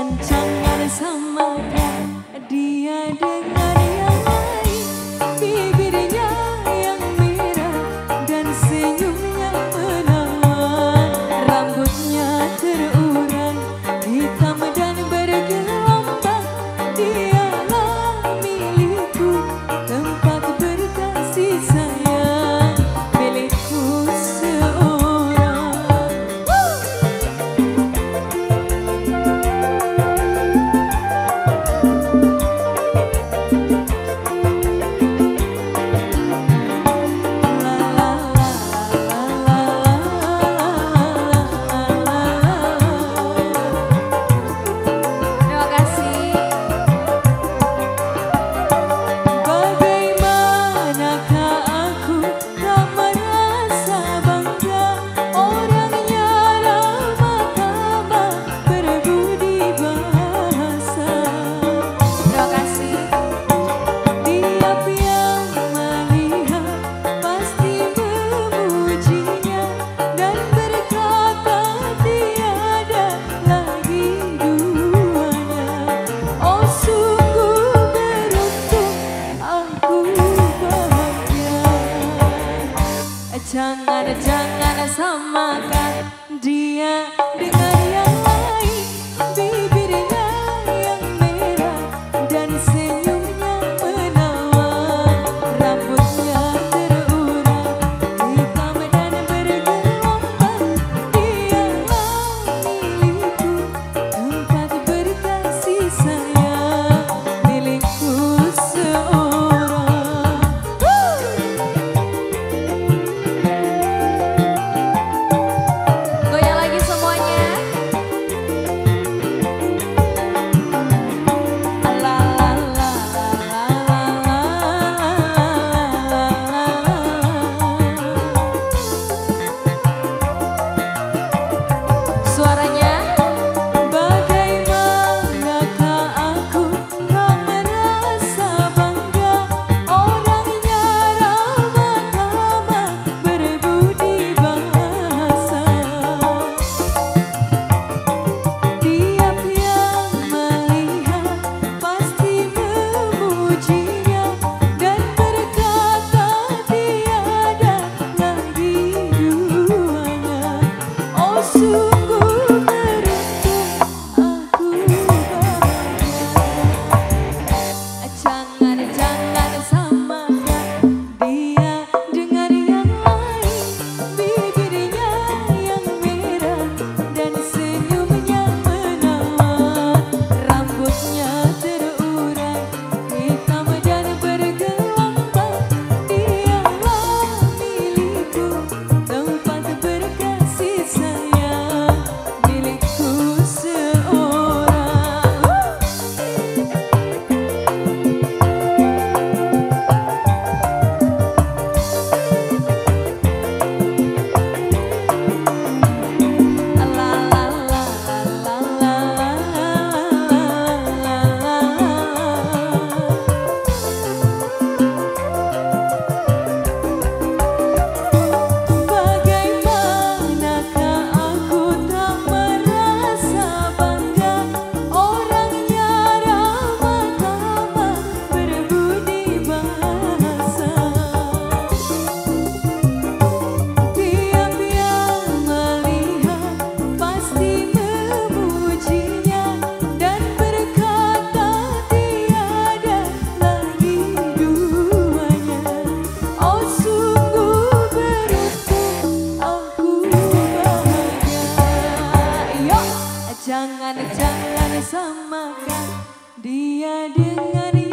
Jangan samakan dia dengan yang lain. Bibirnya yang merah dan senyumnya menawan. Rambutnya terurai hitam dan bergelombang. Dialah milikku, tempat berkasih sayang, milikku seorang. Terima kasih. Bagaimanakah aku tak merasa bangga, orangnya ramah tamah berbudi bahasa. Terima kasih. Tiap yang melihat pasti memujinya dan berkata tiada lagi duanya. Oh sungguh beruntung aku bahagia. Jangan samakan dia dengan yang lain. Bibirnya yang merah dan senyumnya menawan. Rambutnya terurai hitam dan bergelombang. Dialah milikku, tempat berkasih sayang, milikku seorang. Goyang lagi semuanya. La la la la la Suaranya. Bagaimanakah aku tak merasa bangga, orangnya ramah tamah berbudi bahasa. Tiap yang melihat pasti memujinya dan berkata tiada lagi duanya. Oh sungguh beruntung aku bahagia. Jangan samakan dia dengan yang lain. Bibirnya yang merah dan senyumnya menawan. Rambutnya terurai hitam dan bergelombang. Dialah milikku, tempat berkasih sayang, milikku seorang. La la la la la Bagaimanakah aku tak merasa bangga, orangnya ramah tamah berbudi bahasa. Tiap yang melihat pasti memujinya dan berkata tiada lagi duanya. Oh sungguh beruntung aku bahagia. Yo, jangan samakan dia dengan